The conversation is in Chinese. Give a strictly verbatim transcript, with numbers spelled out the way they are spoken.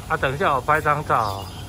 啊，等一下我拍张照。